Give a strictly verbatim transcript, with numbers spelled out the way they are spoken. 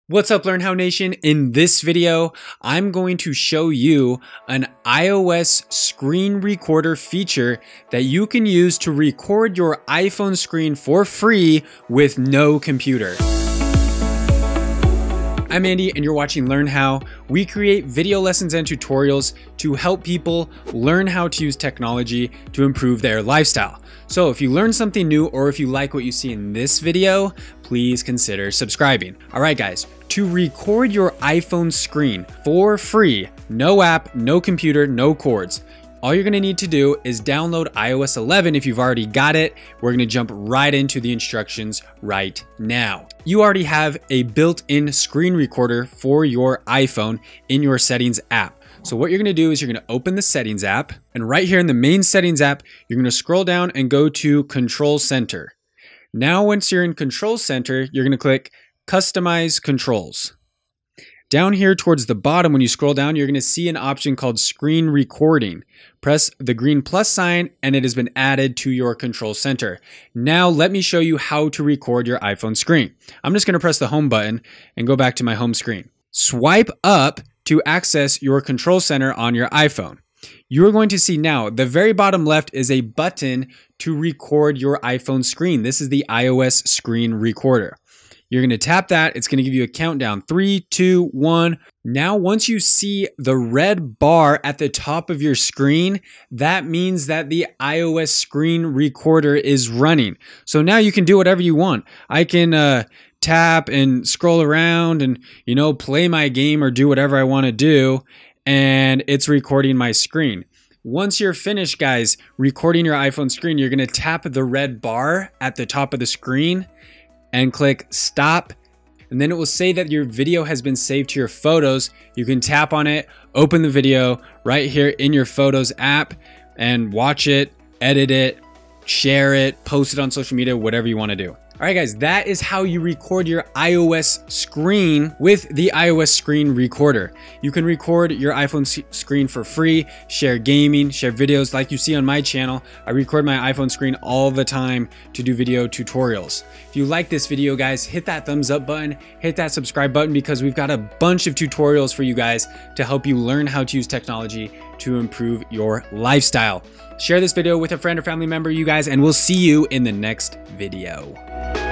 What's up, Learn How Nation? In this video, I'm going to show you an iOS screen recorder feature that you can use to record your iPhone screen for free with no computer. I'm Andy and you're watching Learn How. We create video lessons and tutorials to help people learn how to use technology to improve their lifestyle. So if you learn something new or if you like what you see in this video, please consider subscribing. All right, guys, to record your iPhone screen for free, no app, no computer, no cords, all you're gonna need to do is download i O S eleven if you've already got it. We're gonna jump right into the instructions right now. You already have a built-in screen recorder for your iPhone in your settings app. So what you're gonna do is you're gonna open the settings app, and right here in the main settings app, you're gonna scroll down and go to Control Center. Now, once you're in Control Center, you're gonna click Customize Controls. Down here towards the bottom, when you scroll down, you're gonna see an option called Screen Recording. Press the green plus sign and it has been added to your Control Center. Now let me show you how to record your iPhone screen. I'm just gonna press the home button and go back to my home screen. Swipe up to access your Control Center on your iPhone. You're going to see now, the very bottom left is a button to record your iPhone screen. This is the iOS screen recorder. You're gonna tap that, it's gonna give you a countdown, three, two, one. Now, once you see the red bar at the top of your screen, that means that the iOS screen recorder is running. So now you can do whatever you want. I can uh, tap and scroll around and, you know, play my game or do whatever I wanna do, and it's recording my screen. Once you're finished, guys, recording your iPhone screen, you're gonna tap the red bar at the top of the screen and click stop, and then it will say that your video has been saved to your photos. You can tap on it, open the video right here in your Photos app and watch it, edit it, share it, post it on social media, whatever you want to do. All right, guys, that is how you record your iOS screen with the iOS screen recorder. You can record your iPhone screen for free, share gaming, share videos like you see on my channel. I record my iPhone screen all the time to do video tutorials. If you like this video, guys, hit that thumbs up button, hit that subscribe button, because we've got a bunch of tutorials for you guys to help you learn how to use technology to improve your lifestyle. Share this video with a friend or family member, you guys, and we'll see you in the next video.